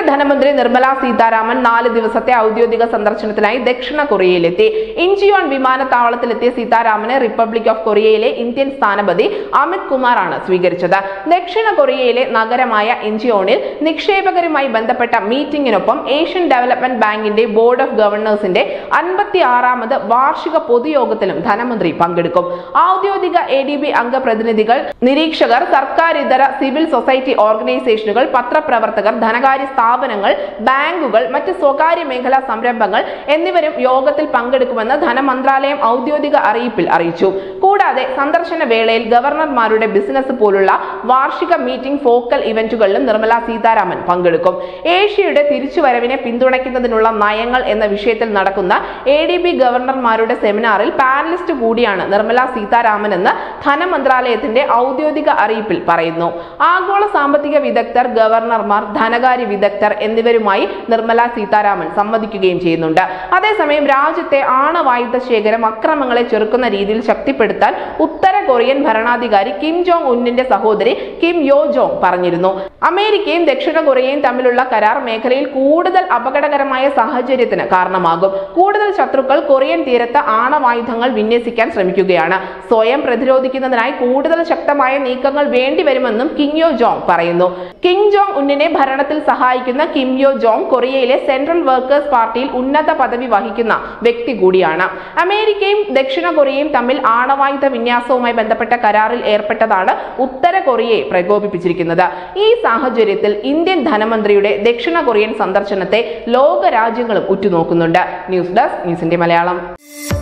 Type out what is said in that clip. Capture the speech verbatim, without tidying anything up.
ധനമന്ത്രി നിർമ്മല സീതാരാമൻ നാല് ദിവസത്തെ ഔദ്യോഗിക സന്ദർശനത്തിനായി ദക്ഷിണ കൊറിയയിലെത്തി. ഇഞ്ചിയോൺ വിമാനത്താവളത്തിലെത്തിയ സീതാരാമനെ റിപ്പബ്ലിക് ഓഫ് കൊറിയയിലെ ഇന്ത്യൻ സ്ഥാനപതി അമിത് കുമാറാണ് സ്വീകരിച്ചത്. ദക്ഷിണ കൊറിയയിലെ നഗരമായ ഇഞ്ചിയോണിൽ നിക്ഷേപകരുമായി ബന്ധപ്പെട്ട മീറ്റിംഗിനൊപ്പം ഏഷ്യൻ ഡെവലപ്മെന്റ് ബാങ്കിന്റെ ബോർഡ് ഓഫ് ഗവർണേഴ്സിന്റെ അൻപത്തി ആറാമത് വാർഷിക പൊതുയോഗത്തിലും ധനമന്ത്രി പങ്കെടുക്കും. ഔദ്യോഗിക എ ഡി ബി അംഗപ്രതിനിധികൾ, നിരീക്ഷകർ, സർക്കാരിതര സിവിൽ സൊസൈറ്റി ഓർഗനൈസേഷനുകൾ, പത്രപ്രവർത്തകർ, ധനകാര്യ സ്ഥാപനങ്ങൾ, ബാങ്കുകൾ, മറ്റ് സ്വകാര്യ മേഖലാ സംരംഭങ്ങൾ എന്നിവരും യോഗത്തിൽ പങ്കെടുക്കുമെന്ന് ധനമന്ത്രാലയം ഔദ്യോഗിക അറിയിപ്പിൽ അറിയിച്ചു. കൂടാതെ സന്ദർശന വേളയിൽ ഗവർണർമാരുടെ ബിസിനസ് പോലുള്ള വാർഷിക മീറ്റിംഗ്, ഫോക്കൽ ഇവന്റുകളിലും നിർമ്മല സീതാരാമൻ പങ്കെടുക്കും. ഏഷ്യയുടെ തിരിച്ചുവരവിനെ പിന്തുണയ്ക്കുന്നതിനുള്ള നയങ്ങൾ എന്ന വിഷയത്തിൽ നടക്കുന്ന എ ഡി ബി ഗവർണർമാരുടെ സെമിനാറിൽ പാനലിസ്റ്റ് കൂടിയാണ് നിർമ്മല സീതാരാമൻ എന്ന് ധനമന്ത്രാലയത്തിന്റെ ഔദ്യോഗിക അറിയിപ്പിൽ പറയുന്നു. ആഗോള സാമ്പത്തിക വിദഗ്ധർ, ഗവർണർമാർ, ധനകാര്യ വിദഗ്ധർ എന്നിവരുമായി നിർമ്മല സീതാരാമൻ സംവദിക്കുകയും ചെയ്യുന്നുണ്ട്. അതേസമയം രാജ്യത്തെ ആണവായുധ ശേഖരം അക്രമങ്ങളെ ചെറുക്കുന്ന രീതിയിൽ ശക്തിപ്പെടുത്താൻ ഉത്തര കൊറിയൻ ഭരണാധികാരി കിം ജോങ് ഉന്നിന്റെ സഹോദരി കിം യോ ജോങ് പറഞ്ഞിരുന്നു. അമേരിക്കയും ദക്ഷിണ കൊറിയയും തമ്മിലുള്ള കരാർ മേഖലയിൽ കൂടുതൽ അപകടകരമായ സാഹചര്യത്തിന് കാരണമാകും. കൂടുതൽ ശത്രുക്കൾ കൊറിയൻ തീരത്ത് ആണവായുധങ്ങൾ വിന്യസിക്കാൻ ശ്രമിക്കുകയാണ്. സ്വയം പ്രതിരോധിക്കുന്നതിനായി കൂടുതൽ ശക്തമായ നീക്കങ്ങൾ വേണ്ടിവരുമെന്നും കിം യോ ജോങ് പറയുന്നു. കിം ജോങ് ഉന്നിനെ ഭരണത്തിൽ സഹായിക്കുന്ന Kim Yo Jong കൊറിയയിലെ central workers പാർട്ടിയിൽ ഉന്നത പദവി വഹിക്കുന്ന വ്യക്തി കൂടിയാണ്. അമേരിക്കയും ദക്ഷിണ കൊറിയയും തമ്മിൽ ആണവായുധ വിന്യാസവുമായി ബന്ധപ്പെട്ട കരാറിൽ ഏർപ്പെട്ടതാണ് ഉത്തര കൊറിയയെ പ്രകോപിപ്പിച്ചിരിക്കുന്നത്. ഈ സാഹചര്യത്തിൽ ഇന്ത്യൻ ധനമന്ത്രിയുടെ ദക്ഷിണ കൊറിയൻ സന്ദർശനത്തെ ലോക രാജ്യങ്ങളും ഉറ്റുനോക്കുന്നുണ്ട്. ന്യൂസ് ഡെസ്ക്, ന്യൂസിന്റെ മലയാളം.